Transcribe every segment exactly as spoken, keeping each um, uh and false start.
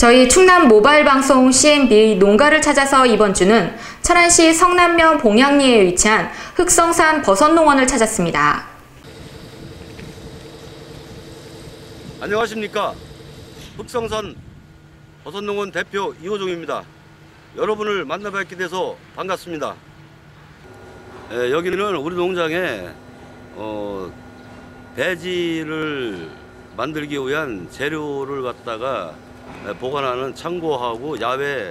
저희 충남 모바일 방송 씨엠비 농가를 찾아서 이번 주는 천안시 성남면 봉양리에 위치한 흑성산 버섯농원을 찾았습니다. 안녕하십니까. 흑성산 버섯농원 대표 이호종입니다. 여러분을 만나뵙게 돼서 반갑습니다. 예, 여기는 우리 농장에 어, 배지를 만들기 위한 재료를 갖다가 보관하는 창고하고 야외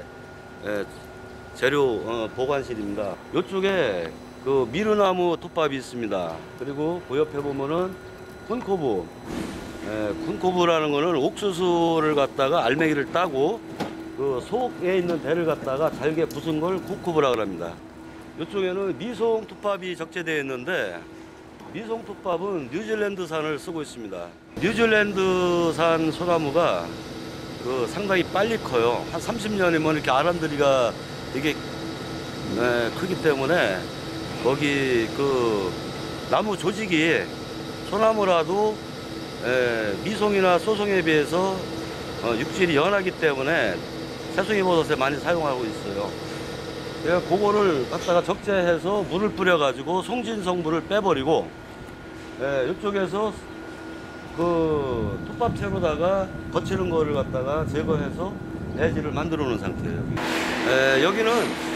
재료 보관실입니다. 이쪽에 그 미르나무 톱밥이 있습니다. 그리고 그 옆에 보면은 쿤코브, 쿤코브라는 거는 옥수수를 갖다가 알맹이를 따고 그 속에 있는 배를 갖다가 잘게 부순 걸 쿠쿠브라고 합니다. 이쪽에는 미송 톱밥이 적재되어 있는데, 미송 톱밥은 뉴질랜드산을 쓰고 있습니다. 뉴질랜드산 소나무가 그 상당히 빨리 커요. 한 삼십 년이면 이렇게 아람들이가 되게 네, 크기 때문에 거기 그 나무 조직이 소나무라도 에, 미송이나 소송에 비해서 어, 육질이 연하기 때문에 새송이 버섯에 많이 사용하고 있어요. 제가 그거를 갖다가 적재해서 물을 뿌려가지고 송진 성분을 빼버리고 에, 이쪽에서 그 톱밥채로다가 거치는 거를 갖다가 제거해서 배지를 만들어 놓은 상태예요. 에, 여기는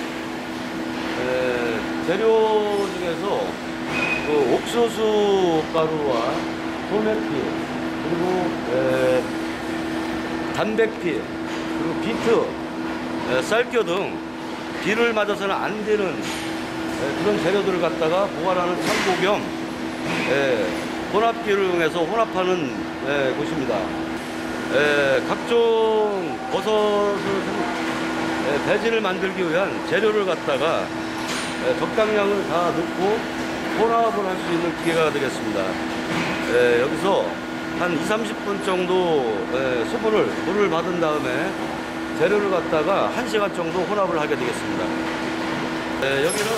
에, 재료 중에서 그 옥수수 가루와 소매피, 그리고 에, 단백피, 그리고 비트, 에, 쌀겨 등 비를 맞아서는 안 되는 에, 그런 재료들을 갖다가 보관하는 창고 겸 에, 혼합기를 이용해서 혼합하는 에, 곳입니다. 에, 각종 버섯을 에, 배지를 만들기 위한 재료를 갖다가 에, 적당량을 다 넣고 혼합을 할 수 있는 기계가 되겠습니다. 에, 여기서 한 이삼십 분 정도 에, 수분을 물을 받은 다음에 재료를 갖다가 한 시간 정도 혼합을 하게 되겠습니다. 에, 여기는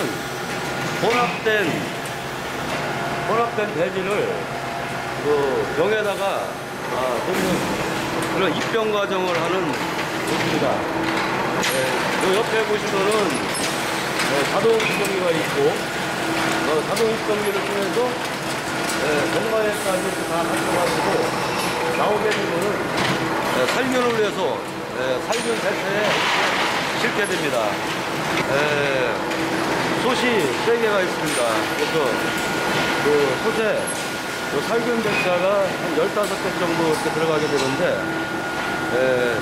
혼합된 혼합된 배지를 그 병에다가 아, 넣는 그런 입병 과정을 하는 곳입니다. 네, 옆에 보시면은 네, 자동 입병기가 있고 어, 자동 입병기를 통해서 네, 정마에까지 다 가져가지고 나오게 되면은 네, 살균을 위해서 네, 살균 배체에 싣게 됩니다. 네, 솥이 세 개가 있습니다. 그래서 그 솥에 그 살균 배차가 한 열다섯 개 정도 이렇게 들어가게 되는데, 에,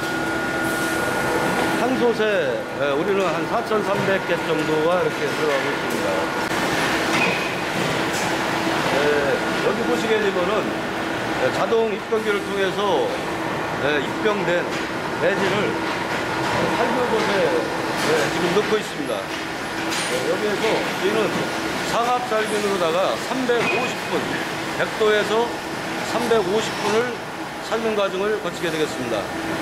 한 솥에 에, 우리는 한 사천삼백 개 정도가 이렇게 들어가고 있습니다. 에, 여기 보시게 되면은 에, 자동 입병기를 통해서 에, 입병된 배지를 살균솥에 지금 넣고 있습니다. 에, 여기에서 저희는 상압 살균으로다가 삼백오십 분, 백 도에서 삼백오십 분을 살균 과정을 거치게 되겠습니다.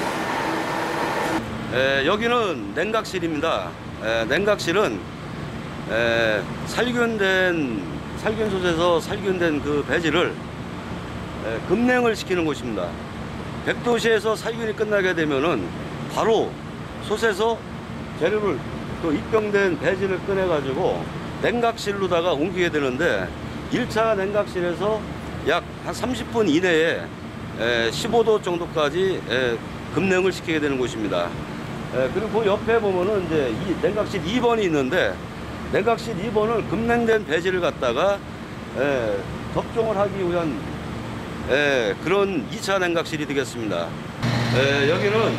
에, 여기는 냉각실입니다. 에, 냉각실은 에, 살균된 살균솥에서 살균된 그 배지를 에, 급냉을 시키는 곳입니다. 백 도씨에서 살균이 끝나게 되면은 바로 솥에서 재료를 또 입병된 배지를 꺼내 가지고 냉각실로다가 옮기게 되는데, 일 차 냉각실에서 약 한 삼십 분 이내에 십오 도 정도까지 급냉을 시키게 되는 곳입니다. 그리고 그 옆에 보면은 이제 이 냉각실 이 번이 있는데, 냉각실 이 번은 급냉된 배지를 갖다가 접종을 하기 위한 그런 이 차 냉각실이 되겠습니다. 여기는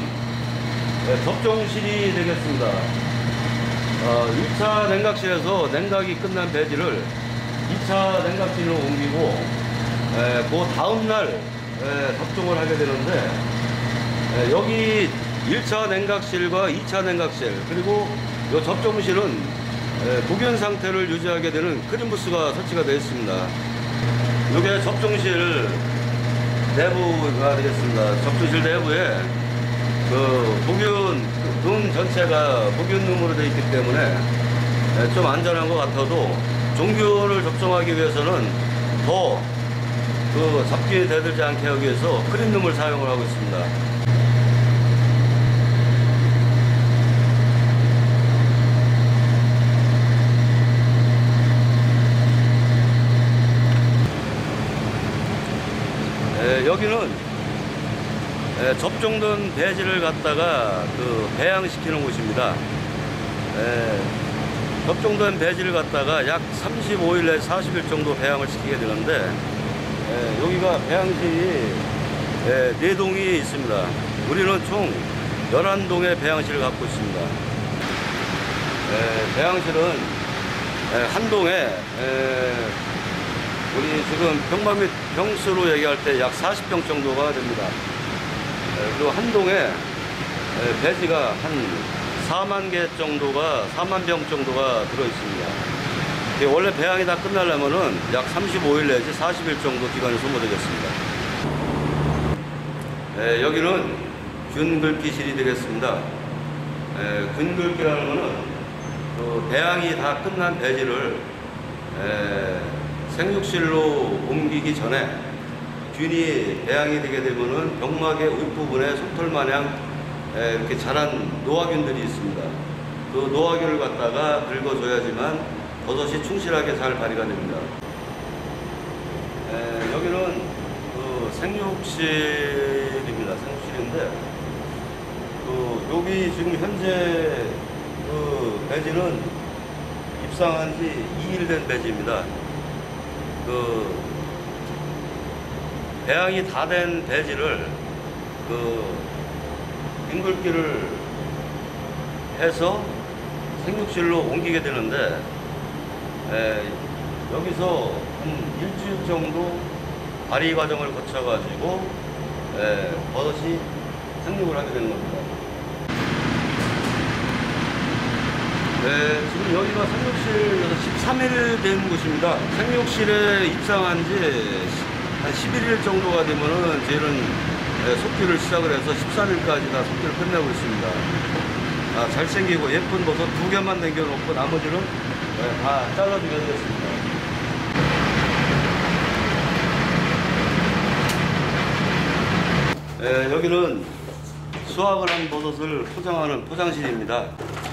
접종실이 되겠습니다. 어, 일 차 냉각실에서 냉각이 끝난 배지를 이 차 냉각실로 옮기고 에, 그 다음날 에, 접종을 하게 되는데, 에, 여기 일 차 냉각실과 이 차 냉각실, 그리고 이 접종실은 에, 독연 상태를 유지하게 되는 크림부스가 설치가 되어 있습니다. 이게 접종실 내부가 되겠습니다. 접종실 내부에 그 복균 룸 전체가 복균룸으로 되어 있기 때문에 좀 안전한 것 같아도 종균을 접종하기 위해서는 더 그 잡기에 대들지 않게 하기 위해서 크림룸을 사용을 하고 있습니다. 여기는 에, 접종된 배지를 갖다가 그 배양시키는 곳입니다. 에, 접종된 배지를 갖다가 약 삼십오 일 내지 사십 일 정도 배양을 시키게 되는데 에, 여기가 배양실이 에, 네 동이 있습니다. 우리는 총 열한 동의 배양실을 갖고 있습니다. 에, 배양실은 에, 한 동에 에, 우리 지금 평방 및 평수로 얘기할 때 약 사십 평 정도가 됩니다. 에, 그리고 한 동에 에, 배지가 한 사만 개 정도가, 사만 병 정도가 들어있습니다. 원래 배양이 다 끝나려면은 약 삼십오 일 내지 사십 일 정도 기간이 소모되겠습니다. 에, 여기는 균 긁기실이 되겠습니다. 에, 균 긁기라는 거는 그 배양이 다 끝난 배지를 에, 생육실로 옮기기 전에 균이 배양이 되게 되면은 병막의 윗부분에 솜털 마냥 에, 이렇게 자란 노화균들이 있습니다. 그 노화균을 갖다가 긁어줘야지만 버섯이 충실하게 잘 발휘가 됩니다. 에, 여기는 그 생육실입니다. 생육실인데 그 여기 지금 현재 그 배지는 입상한 지 이 일 된 배지입니다. 그 배양이 다 된 배지를 그 균긁기를 해서 생육실로 옮기게 되는데 에, 여기서 한 일주일 정도 발휘 과정을 거쳐가지고 에, 버섯이 생육을 하게 되는 겁니다. 네, 지금 여기가 생육실 십삼 일 된 곳입니다. 생육실에 입상한 지 한 십일 일 정도가 되면은 저희는 네, 속기를 시작을 해서 십삼 일까지 다 속기를 끝내고 있습니다. 아, 잘생기고 예쁜 버섯 두 개만 남겨놓고 나머지는 네, 다 잘라주게 되겠습니다. 네, 여기는 수확을 한 버섯을 포장하는 포장실입니다.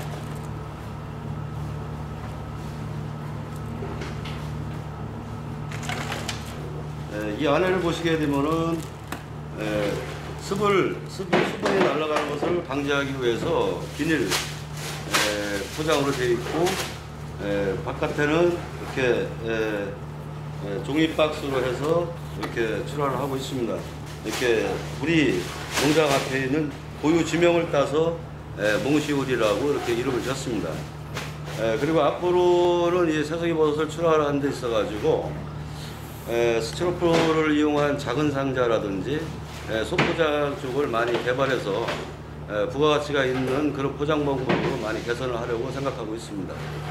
네, 이 안에를 보시게 되면은 에, 습을, 습이, 수분이 날아가는 것을 방지하기 위해서 비닐 에, 포장으로 되어 있고 에, 바깥에는 이렇게 에, 에, 종이 박스로 해서 이렇게 출하를 하고 있습니다. 이렇게 우리 농장 앞에 있는 고유 지명을 따서 에, 몽시우리라고 이렇게 이름을 지었습니다. 에, 그리고 앞으로는 이 새송이 버섯을 출하하는 데 있어가지고 에, 스티로폼을 이용한 작은 상자라든지 에, 소포장 쪽을 많이 개발해서 에, 부가가치가 있는 그런 포장 방법으로 많이 개선을 하려고 생각하고 있습니다.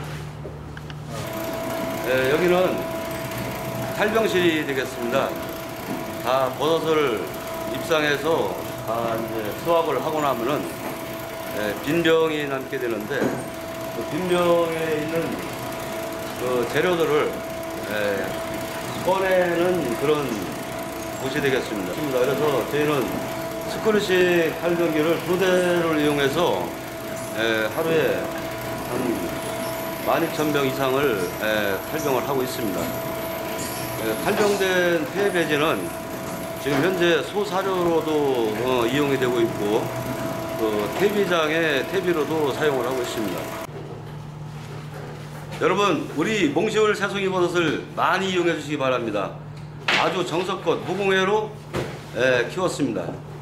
에, 여기는 탈병실이 되겠습니다. 다 버섯을 입상해서 다 이제 수확을 하고 나면은 에, 빈병이 남게 되는데 그 빈병에 있는 그 재료들을 에, 꺼내는 그런 곳이 되겠습니다. 그래서 저희는 스크루식 탈병기를 두 대를 이용해서 에, 하루에 한 만 이천 병 이상을 에, 탈병을 하고 있습니다. 에, 탈병된 폐 배지는 지금 현재 소사료로도 어, 이용이 되고 있고 그 퇴비장의 퇴비로도 사용을 하고 있습니다. 여러분, 우리 몽시울 새송이 버섯을 많이 이용해 주시기 바랍니다. 아주 정성껏 무공해로 에, 키웠습니다.